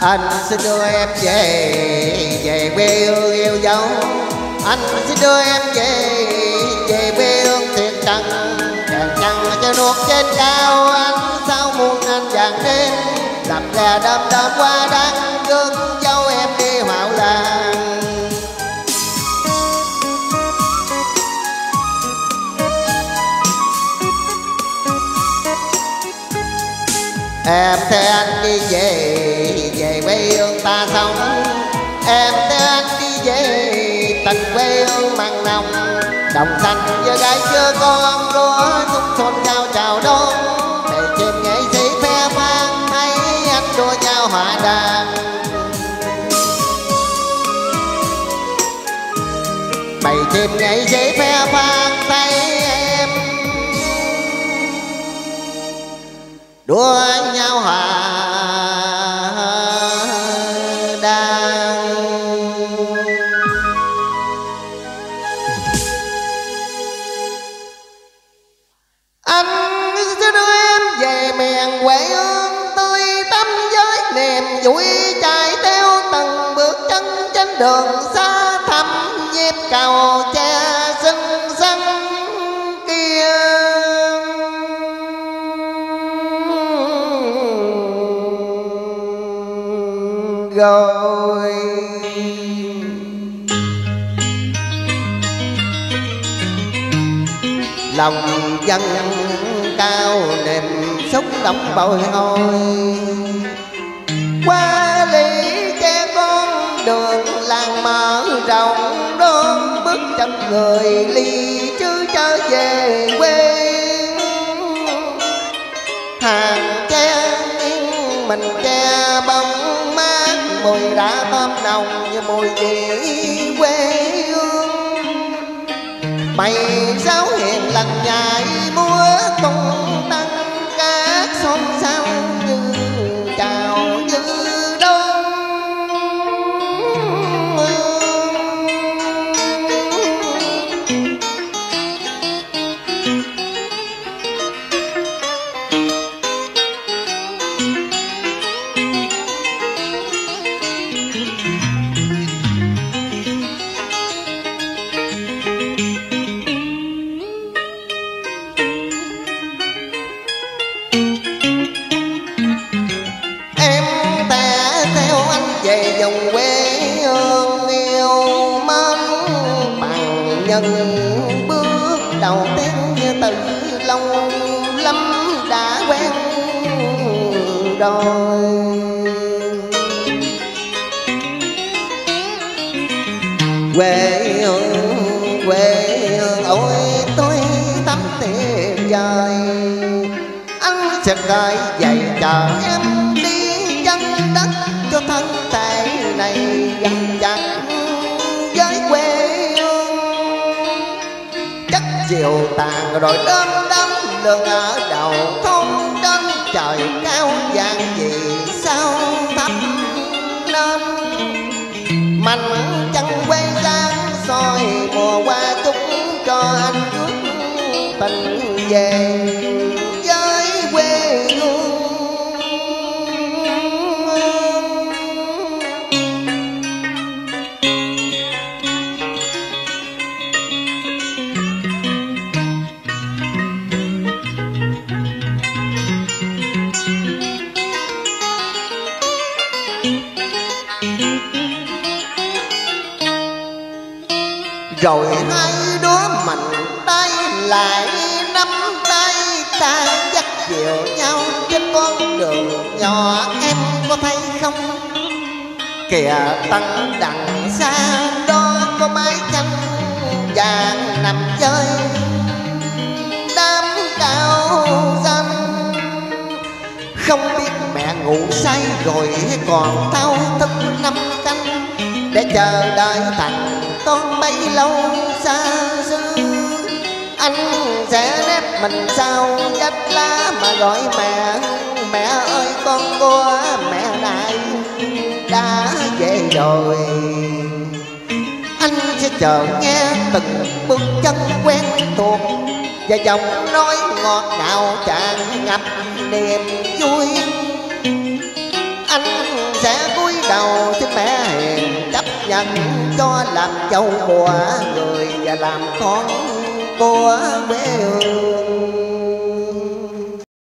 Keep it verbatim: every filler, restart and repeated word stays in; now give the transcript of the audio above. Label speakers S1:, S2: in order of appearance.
S1: Anh xin đưa em về, về quê hương yêu dấu. Anh xin đưa em về, về quê hương thiệt trần. Đèn trăng cho nuốt trên cao, anh sao muốn anh vàng đêm. Đập gà đâm đâm qua đắng, gương dấu em đi hậu làng. Em theo anh đi về, về quê hương ta sống. Em theo anh đi về, tình quê hương mặn nồng. Đồng xanh giờ gái chưa con, lúa thúc xôn nhau chào đón. Để chim nghệ sĩ phe phan, thấy anh đua nhau hòa đàn. Bầy chim nghệ sĩ phe phan, thấy em đua nhau hòa đàn. Anh sẽ đưa em về miền quê hương tươi tắm với niềm vui, chạy theo từng bước chân trên đường xa thăm nhịp cầu tre xinh xắn kia. Rồi lòng dân cao niềm xúc động bồi hồi. Qua ly che con đường làng mở rộng, đón bước chân người ly chứ trở về quê. Hàng tre yên mình che bóng mát, mùi đã thơm nồng như mùi vị quê hương. Bầy sáo hiền lành nhảy múa tung tăng, các xôn xao như chào như đông. Về dòng quê hương yêu mến, bằng nhân bước đầu tiên như từ lâu lắm đã quen rồi. Quê hương, quê hương ôi tôi tắm tuyệt vời. Anh sẽ khởi dậy chờ em đi chân đất, cho thân thể này gần chặt với quê hương. Chắc chiều tàn rồi đêm đắm lường ở đầu thôn, trên trời cao vàng vì sao thấp lên. Mạnh chân quê giang soi mùa qua chúc cho anh ước tình về với quê hương. Rồi hai đứa mình tay lại nắm tay, ta dắt dìu nhau trên con đường nhỏ. Em có thấy không, kìa tầng đằng xa đó có mái tranh vàng nằm chơi. Đám cao xanh không biết mẹ ngủ say rồi hay còn thao thức năm canh, để chờ đợi thằng con bấy lâu xa xưa. Anh sẽ nép mình sau vách lá mà gọi mẹ. Mẹ ơi con của mẹ này đã về rồi. Anh sẽ chờ nghe từng bước chân quen thuộc, và giọng nói ngọt ngào tràn ngập niềm vui. Anh sẽ nhận cho làm châu của người và làm con của quê hương.